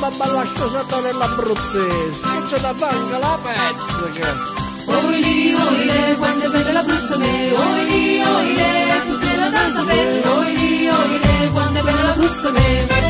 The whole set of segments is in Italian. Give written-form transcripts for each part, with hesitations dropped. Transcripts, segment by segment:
la bella scosata dell'abruzzese, che c'è da fare la pezzica. Oili, oile, quando è bella l'Abruzzo me, oili, oile, tutte la danza per, oili, oile, quando è bella l'Abruzzo me.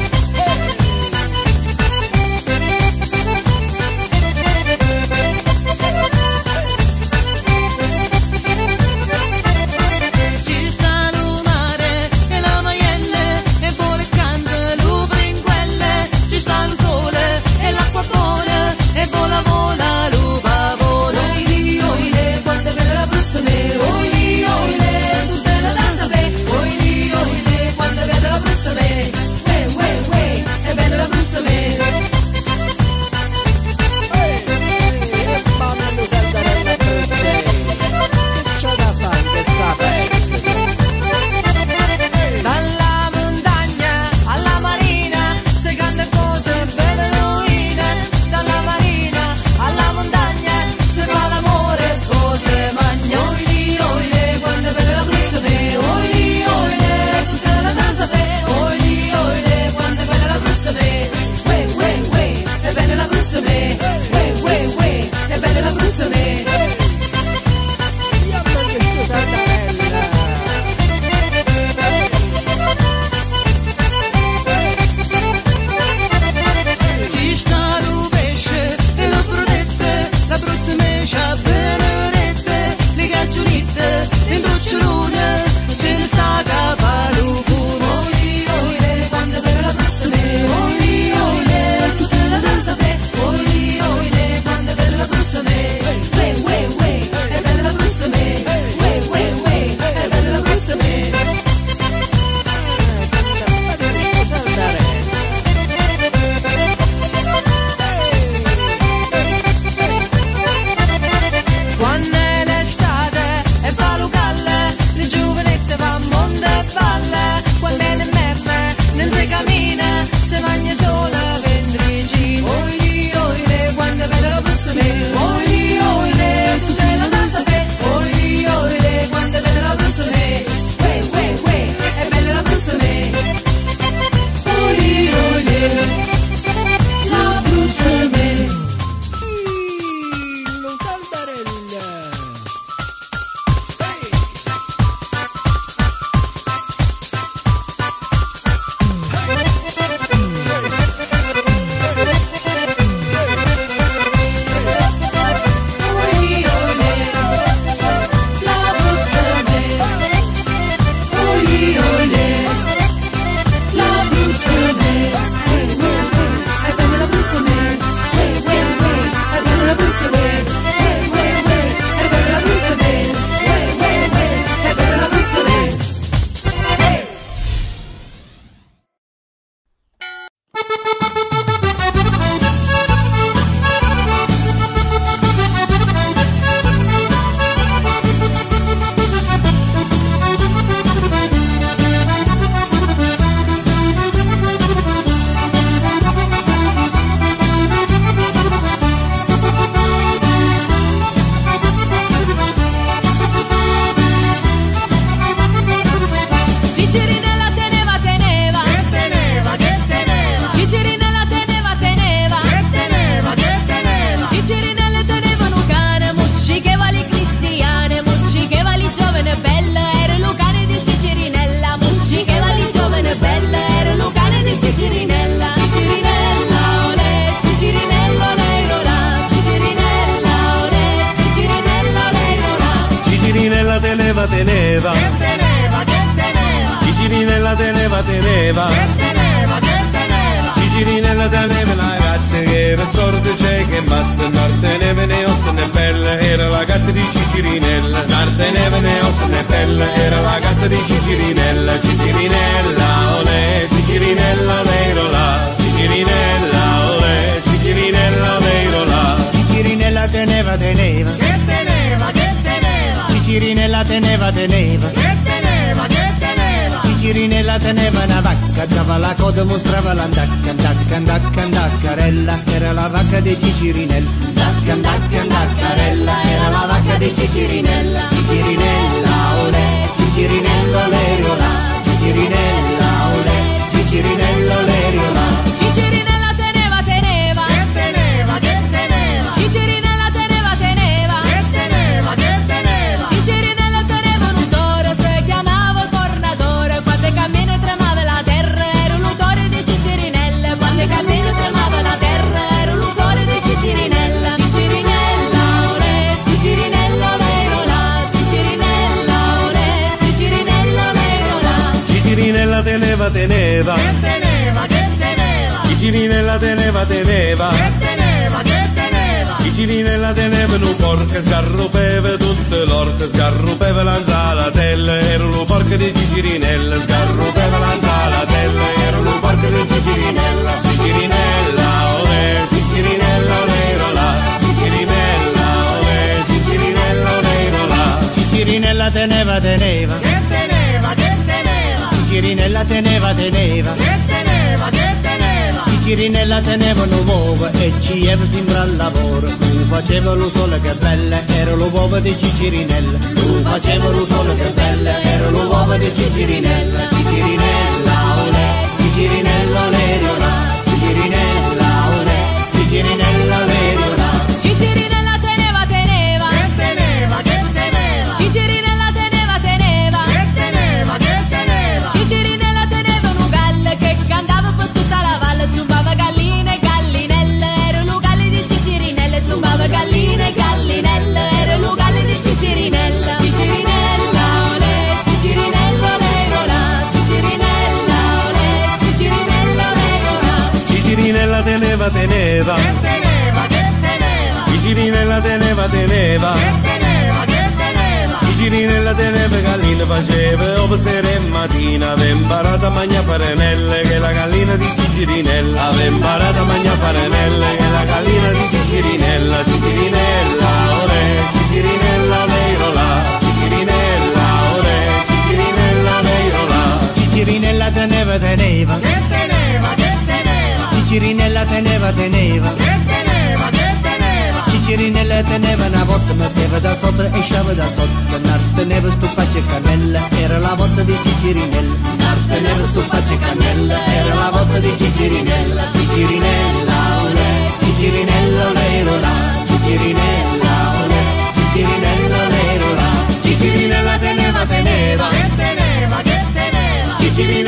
teneva, Cicinella teneva, Cicinella teneva la gatta che era sorda cieca e matta, non teneva né ossa né pelle, era la gatta di Cicirinella, non teneva né ossa né pelle, era la gatta di Cicirinella, Cicirinella, olè, Cicirinella, leirola, Cicirinella, olè, Cicirinella, leirola. Cicirinella teneva, che teneva, Cicirinella teneva, che teneva, Cicirinella teneva una vacca, dava la coda, mostrava l'andacca, andaccarella, era la vacca di Cicirinella, andaccarella, era la vacca di Cicirinella, Cicirinella, olè, Cicirinella, lerola, Cicirinella, olè, Cicirinella, lerola. Cicirinella teneva, teneva, che teneva, che teneva, Cicirinella teneva, teneva, che teneva, che teneva, Cicirinella teneva un porco, sgarrupeva tutte l'orte, sgarrupeva l'anzalatella, era un porco di Cicirinella, sgarrupeva l'anzalatella, era un porco di Cicirinella, Cicirinella, olè, Cicirinella, olè, là, Cicirinella, olè, Cicirinella, olè, là. Cicirinella teneva, teneva, che teneva, che teneva, Cicirinella teneva, teneva, che teneva, che teneva, Cicirinella teneva un uovo e ci era sempre al lavoro. Lui faceva lo sole che bella, era l'uovo di Cicirinella. Lui faceva lo sole che bella, era l'uovo di Cicirinella. Cicirinella, olè, Cicirinella, olè, là, Cicirinella, olè, Cicirinella, olè, là. Cicirinella teneva, teneva, che teneva, che teneva, Cicirinella teneva, teneva, che teneva, che teneva, Cicirinella teneva un ugallo che cantava per tutta la valle, zumbava galline e gallinelle, era l'ugallo di Cicirinella, zumbava galline e gallinelle, era l'ugallo di Cicirinella, Cicirinella, olè, Cicirinella, olè, là, Cicirinella, olè, Cicirinella, olè, là. Cicirinella teneva, teneva, Che teneva, che teneva, Cicirinella teneva, teneva, che teneva, che teneva, Cicirinella teneva gallina, faceva o sera e mattina, aveva imparato a mangiare farinelle, che la gallina di Cicirinella, aveva imparato a mangiare farinelle, che la gallina di Cicirinella, Cicirinella, olè, Cicirinella, olè, là, Cicirinella, olè, Cicirinella, olè, là. Cicirinella teneva, teneva, che teneva, che teneva, Cicirinella teneva, teneva, che teneva, che teneva, Cicirinella teneva una volta, metteva da sopra e sciava da sotto. Teneva stu pace cannella, era la volta di Cicirinella. Teneva stu pace cannella, era la volta di Cicirinella. Cicirinella, olè, Cicirinella, olè, là, Cicirinella, olè, Cicirinella, olè, là. Cicirinella teneva, teneva, che teneva, che teneva, Cicirinella